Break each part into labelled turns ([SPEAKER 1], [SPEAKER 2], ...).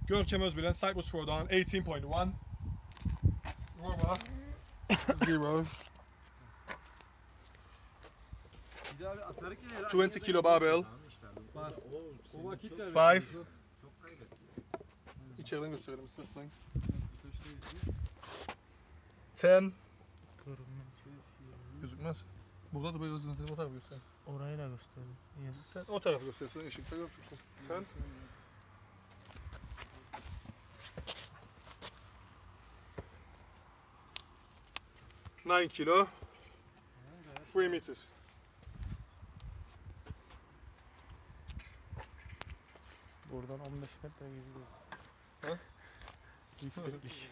[SPEAKER 1] Görkem Özbilen, Cyprus Throwdown, 18.1. Roma, 0. 20 kilo barbell. 5. İçeriden gösterelim istersen. 10. Gözükmez. Burada da böyle hızlı o tarafı göster.
[SPEAKER 2] Orayı da gösterdim. Yes.
[SPEAKER 1] Sen o tarafı göstersin, ışıkta göstersin. 10. 9 kilo. 3 meters.
[SPEAKER 2] Buradan 15 metre gidiyoruz.
[SPEAKER 1] Ha?
[SPEAKER 2] Yükseklik.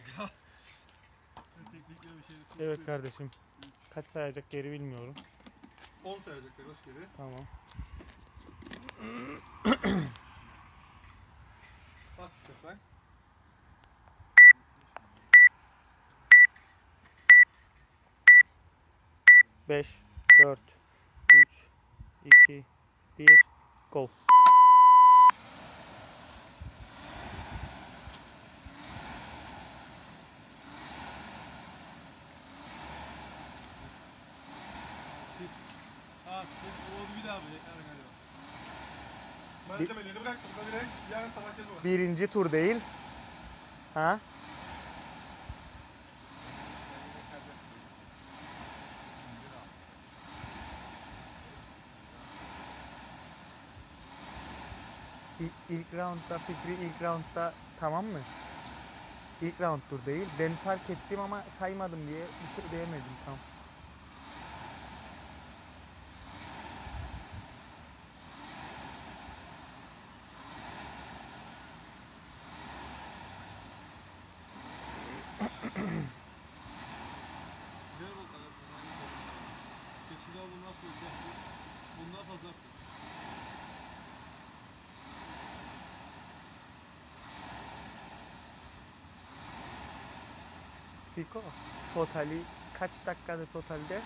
[SPEAKER 2] Evet kardeşim. Kaç sayacak geri bilmiyorum.
[SPEAKER 1] 10 sayacaklar rastgele.
[SPEAKER 2] Tamam.
[SPEAKER 1] Bas istersen.
[SPEAKER 2] Beş, 4, 3, 2, 1, go.
[SPEAKER 1] Malzemelerini bıraktım da direkt yarın sabah gel bak.
[SPEAKER 2] Birinci tur değil. Ha? İlk roundda Fikri ilk roundda tamam mı? İlk round tur değil. Ben fark ettim ama saymadım diye bir şey diyemedim tam. Fiko, totali kaç dakikada totalde?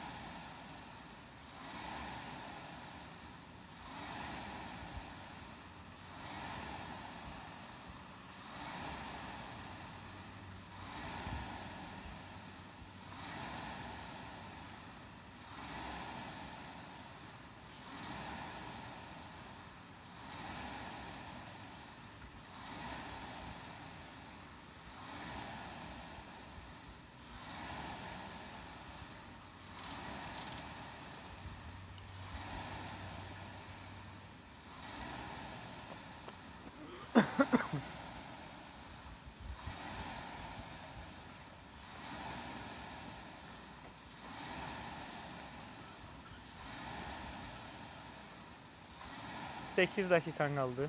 [SPEAKER 2] Sekiz dakikan kaldı.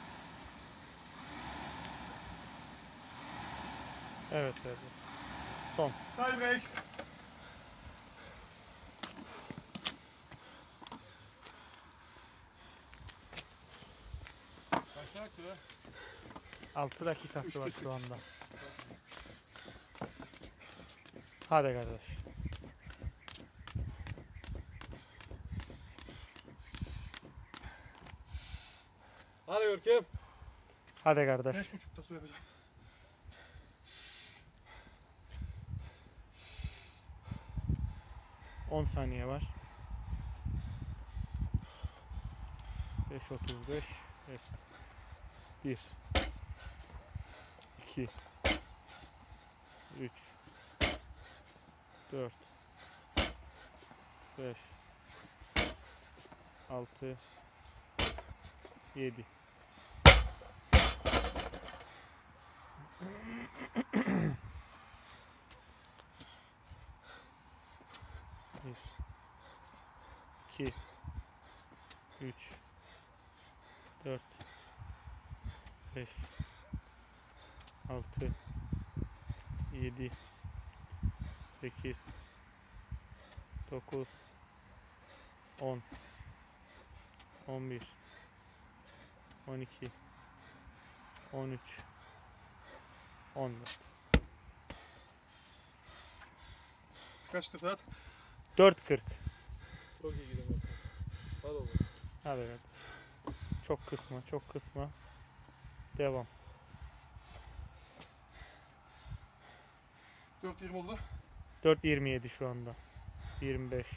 [SPEAKER 2] Evet. Son.
[SPEAKER 1] Tie break. Kaç dakika be?
[SPEAKER 2] 6 dakikası var
[SPEAKER 1] 3:48.
[SPEAKER 2] şu anda. Hadi kardeş.
[SPEAKER 1] Hadi Görkem.
[SPEAKER 2] Hadi kardeş.
[SPEAKER 1] 5.5'ta su yapacağım.
[SPEAKER 2] On saniye var. 5.35. Yes. 1 2 3 4 5 6 7 1 2 3 4 5 6 7 8 9 10 11 12 13 14
[SPEAKER 1] Kaçtı Fırat?
[SPEAKER 2] 4.40.
[SPEAKER 1] Çok iyi gidiyorum. Hadi oğlum.
[SPEAKER 2] Hadi evet. Çok kısma, çok kısma. Devam.
[SPEAKER 1] 4.20 oldu.
[SPEAKER 2] 4.27 şu anda. 25.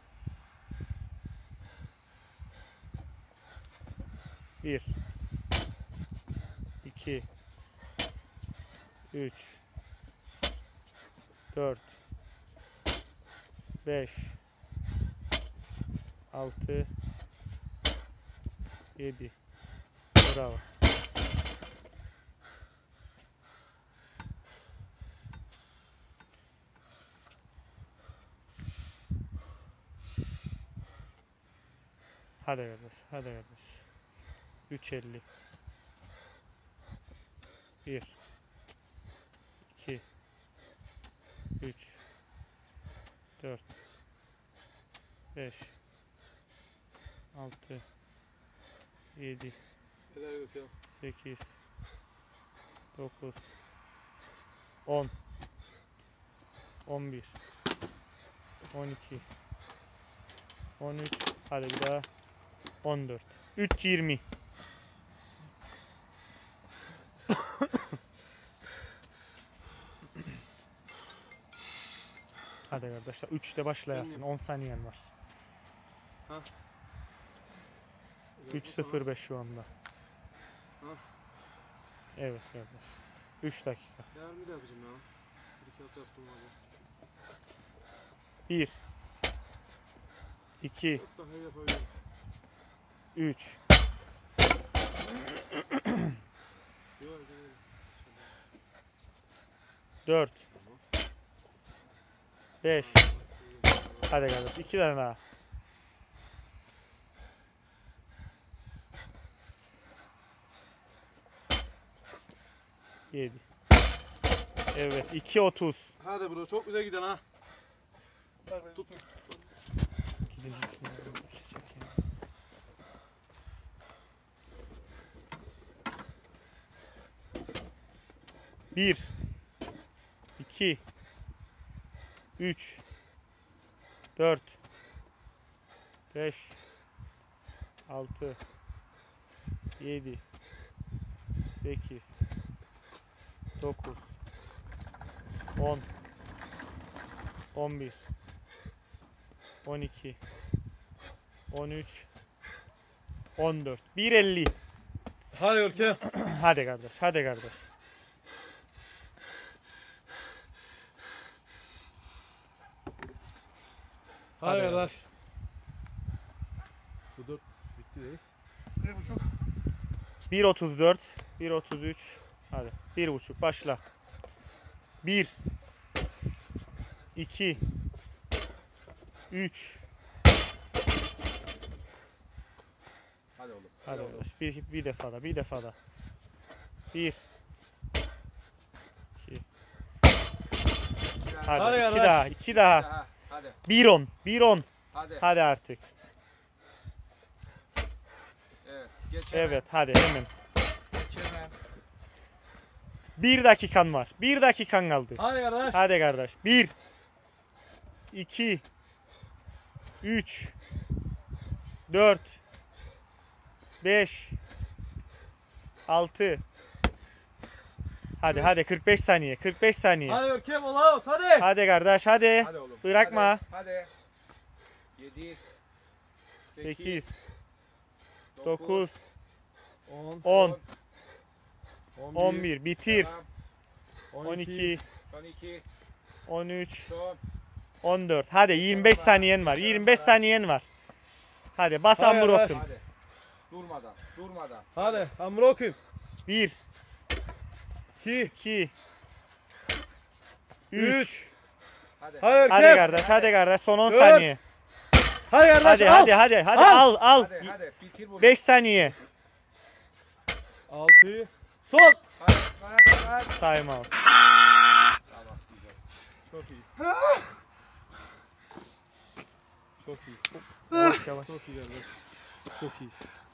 [SPEAKER 2] 1 2 3 4 5 6 7 Bravo. Hadi kardeş, hadi kardeş. 3.50 1 2 3 4 5 6 7
[SPEAKER 1] Helal Görkem.
[SPEAKER 2] 8 9 10 11 12 13 hadi bir daha 14 3.20 Hadi arkadaşlar 3'te başlayasın 10 saniyen var.
[SPEAKER 1] Ha.
[SPEAKER 2] 3.05 şu anda.
[SPEAKER 1] Ha.
[SPEAKER 2] Evet kardeş. 3 dakika.
[SPEAKER 1] Yarın bir de yapacağım ya. 1-2 hata yaptım abi.
[SPEAKER 2] 1 2
[SPEAKER 1] Çok daha iyi yapabilirim.
[SPEAKER 2] 3
[SPEAKER 1] Yok gelelim.
[SPEAKER 2] 4 5 Hadi kardeş 2 tane daha. 7 Evet 2.30
[SPEAKER 1] Hadi bro çok güzel giden ha. Tut.
[SPEAKER 2] Gidince şunları bir şey çekeyim. Bir, iki, üç, 4 5 6 7 8 9 10 11 12 13 14 1.50
[SPEAKER 1] Hadi Görkem.
[SPEAKER 2] Hadi kardeş, hadi kardeş.
[SPEAKER 1] Hadi
[SPEAKER 2] Hadi
[SPEAKER 1] kardeş. Bu 4 bitti değil. 1.5.
[SPEAKER 2] 1.34 1.33 Hadi 1.5 başla. 1 2 3
[SPEAKER 1] Hadi oğlum.
[SPEAKER 2] Hadi arkadaş bir defa da bir defa da. 1 2 Hadi,
[SPEAKER 1] Hadi
[SPEAKER 2] 2
[SPEAKER 1] kardeş.
[SPEAKER 2] daha, 2 daha.
[SPEAKER 3] Ha, hadi.
[SPEAKER 2] 1-10, 1-10.
[SPEAKER 3] Hadi.
[SPEAKER 2] Hadi artık.
[SPEAKER 3] Evet. Geç hemen.
[SPEAKER 2] Evet, hadi hemen.
[SPEAKER 3] Geç hemen.
[SPEAKER 2] 1 dakikan var. 1 dakikan kaldı.
[SPEAKER 1] Hadi kardeş.
[SPEAKER 2] Hadi kardeş. 1 2 3 4 5 6 Hadi 45 saniye. 45 saniye.
[SPEAKER 1] Hadi Görkem all out hadi.
[SPEAKER 2] Hadi kardeş hadi.
[SPEAKER 3] Hadi oğlum.
[SPEAKER 2] Bırakma.
[SPEAKER 3] Hadi. 7
[SPEAKER 2] 8 9
[SPEAKER 1] 10,
[SPEAKER 2] 10
[SPEAKER 1] 11,
[SPEAKER 2] 11 bitir.
[SPEAKER 3] Tamam.
[SPEAKER 2] 12
[SPEAKER 3] 12.
[SPEAKER 2] 13
[SPEAKER 3] Son.
[SPEAKER 2] 14 Hadi 25 saniyen var. 25 saniyen var. Hadi bas
[SPEAKER 1] Hadi
[SPEAKER 2] hamur
[SPEAKER 1] kardeş.
[SPEAKER 2] okun.
[SPEAKER 3] Hadi. Durmadan. Durmadan.
[SPEAKER 1] Hadi hamur okuyayım.
[SPEAKER 2] 1
[SPEAKER 1] 2,
[SPEAKER 2] 2 3
[SPEAKER 3] Hadi.
[SPEAKER 1] Hadi
[SPEAKER 2] Hadi
[SPEAKER 1] Görkem.
[SPEAKER 2] kardeş, hadi kardeş. Son 10
[SPEAKER 1] Dört.
[SPEAKER 2] saniye.
[SPEAKER 1] Hadi kardeş
[SPEAKER 2] Hadi,
[SPEAKER 1] al.
[SPEAKER 2] hadi, hadi, hadi. Al, al.
[SPEAKER 3] Hadi. Hadi. Bitir bunu.
[SPEAKER 2] 5 saniye.
[SPEAKER 1] 6'yı. Son.
[SPEAKER 3] Hadi. Hadi.
[SPEAKER 2] Time out.
[SPEAKER 3] Tamam. Güzel.
[SPEAKER 1] Çok iyi. Çok iyi.
[SPEAKER 2] Yavaş yavaş.
[SPEAKER 1] Çok iyi kardeş. Çok iyi.